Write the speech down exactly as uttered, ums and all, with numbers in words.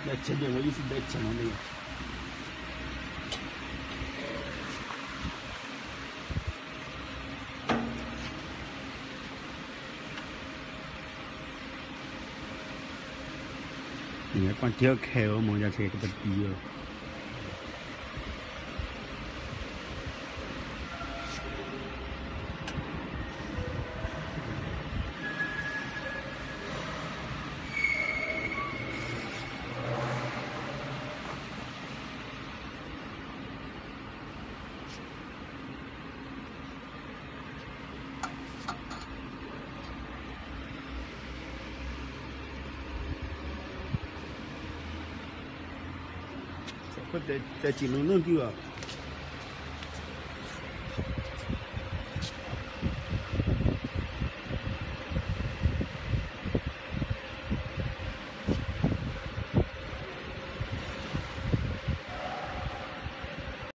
那前面我一直在讲的那个。你看，光条开哦，蒙家车这个低哦。或者在金龙弄丢啊。